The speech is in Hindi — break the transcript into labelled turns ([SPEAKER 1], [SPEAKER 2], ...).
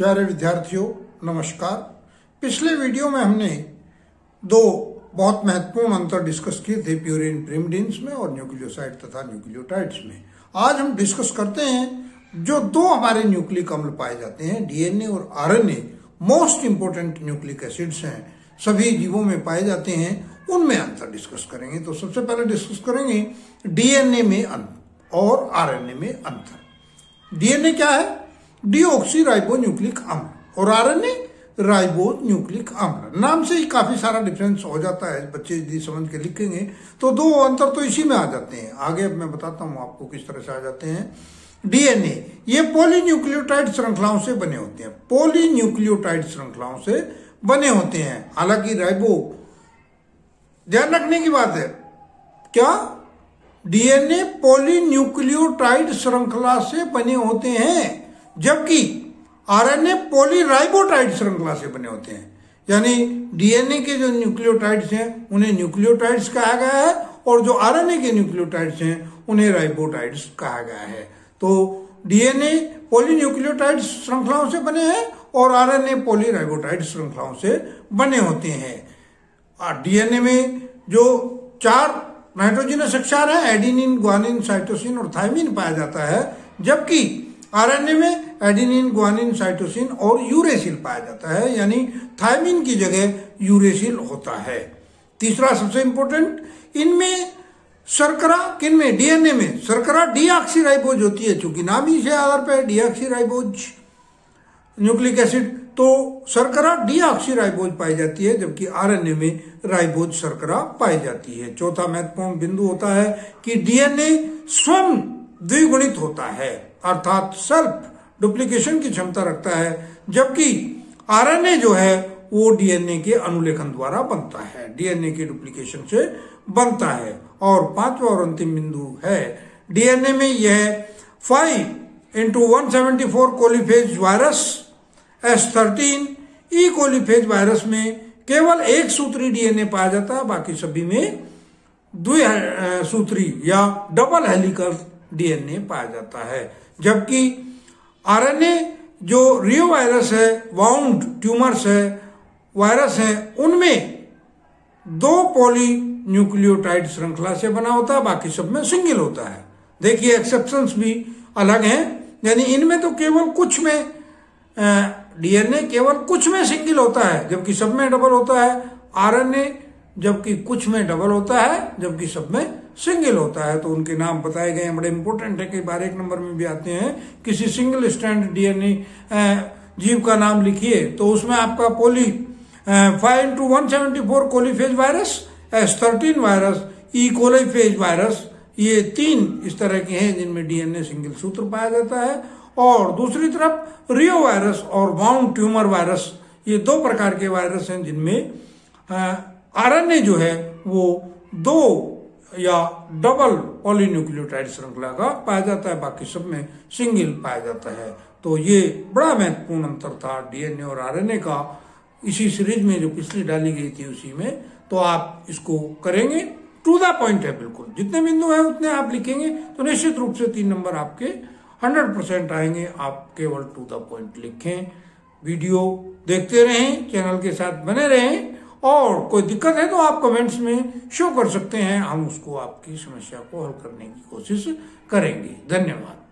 [SPEAKER 1] प्यारे विद्यार्थियों नमस्कार। पिछले वीडियो में हमने दो बहुत महत्वपूर्ण अंतर डिस्कस किए थे, प्यूरिन पिरिमिडिन्स में और न्यूक्लियोसाइड तथा न्यूक्लियोटाइड्स में। आज हम डिस्कस करते हैं जो दो हमारे न्यूक्लिक अम्ल पाए जाते हैं, डीएनए और RNA, most important nucleic acids हैं, सभी जीवों में पाए जाते हैं, उनमें अंतर डिस्कस करेंगे। तो सबसे पहले डिस्कस करेंगे डीएनए में अंतर और आरएनए में अंतर। डीएनए क्या है? डीऑक्सी राइबो न्यूक्लिक अम्ल और आरएनए राइबो न्यूक्लिक अम्ल। नाम से ही काफी सारा डिफरेंस हो जाता है, बच्चे यदि समझ के लिखेंगे तो दो अंतर तो इसी में आ जाते हैं। आगे अब मैं बताता हूं आपको किस तरह से आ जाते हैं। डीएनए ये पॉलीन्यूक्लियोटाइड श्रृंखलाओं से बने होते हैं, पॉलीन्यूक्लियोटाइड श्रृंखलाओं से बने होते हैं। हालांकि राइबो, ध्यान रखने की बात है, क्या डीएनए पॉलीन्यूक्लियोटाइड श्रृंखला से बने होते हैं, जबकि आरएनए पॉलीराइबोटाइड श्रृंखला से बने होते हैं। यानी डीएनए के जो न्यूक्लियोटाइड्स हैं उन्हें न्यूक्लियोटाइड्स कहा गया है और जो आरएनए के न्यूक्लियोटाइड्स हैं उन्हें राइबोटाइड्स कहा गया है। तो डीएनए पॉलीन्यूक्लियोटाइड श्रृंखलाओं से बने हैं और आरएनए पॉलीराइबोटाइड श्रृंखलाओं से बने होते हैं। डीएनए में जो 4 नाइट्रोजनस अक्षर है, एडेनिन, ग्वानिन, साइटोसिन और थायमिन पाया जाता है, जबकि आरएनए में एडेनिन, ग्वानिन, साइटोसिन और यूरेसिल पाया जाता है, यानी थायमिन की जगह यूरेसिल होता है। तीसरा सबसे इंपॉर्टेंट, इनमें शर्करा, किनमें? डीएनए में शर्करा डीऑक्सीराइबोज होती है, चूंकि नाम ही से आधार पर डीऑक्सीराइबोज न्यूक्लिक एसिड, तो शर्करा डीऑक्सीराइबोज पाई जाती है, जबकि आरएनए में राइबोज शर्करा पाई जाती है। चौथा महत्वपूर्ण बिंदु होता है कि डीएनए स्वयं द्विगुणित होता है, अर्थात सेल्फ डुप्लीकेशन की क्षमता रखता है, जबकि आरएनए जो है वो डीएनए के अनुलेखन द्वारा बनता है, डीएनए के डुप्लीकेशन से बनता है। और पांचवा और अंतिम बिंदु है, डीएनए में यह 5x174 कोलीफेज वायरस, S13 ई कोलीफेज वायरस में केवल एक सूत्री डीएनए पाया जाता है, बाकी सभी में द्विसूत्री या डबल हेलिकल डीएनए पाया जाता है। जबकि आरएनए जो रियो वायरस है, वाउंड ट्यूमर्स है, वायरस है, उनमें 2 पॉली न्यूक्लियोटाइड श्रृंखला से बना होता है, बाकी सब में सिंगल होता है। देखिए एक्सेप्शंस भी अलग हैं, यानी इनमें तो केवल कुछ में डीएनए केवल कुछ में सिंगल होता है, जबकि सब में डबल होता है। आरएनए जबकि कुछ में डबल होता है, जबकि सब में सिंगल होता है। तो उनके नाम बताए गए हैं, बड़े इंपॉर्टेंट है, कई बार 1 नंबर में भी आते हैं। किसी सिंगल स्ट्रैंड डीएनए जीव का नाम लिखिए तो उसमें आपका 5x174 coliphage virus, S13 virus, E coliphage virus, ये 3 इस तरह के हैं जिनमें डीएनए सिंगल सूत्र पाया जाता है। और दूसरी तरफ रियो वायरस और वाउंड ट्यूमर वायरस, ये 2 प्रकार के वायरस हैं जिनमें आरएनए जो है वो 2 या डबल पॉलीन्यूक्लियोटाइड श्रृंखला का पाया जाता है, बाकी सब में सिंगल पाया जाता है। तो ये बड़ा महत्वपूर्ण अंतर था डीएनए और आरएनए का, इसी सीरीज में जो पिछली डाली गई थी उसी में। तो आप इसको करेंगे, टू द पॉइंट है बिल्कुल, जितने बिंदु है उतने आप लिखेंगे तो निश्चित रूप से 3 नंबर आपके 100% आएंगे। आप केवल टू द पॉइंट लिखें, वीडियो देखते रहें, चैनल के साथ बने रहें, और कोई दिक्कत है तो आप कमेंट्स में शो कर सकते हैं, हम उसको आपकी समस्या को हल करने की कोशिश करेंगे। धन्यवाद।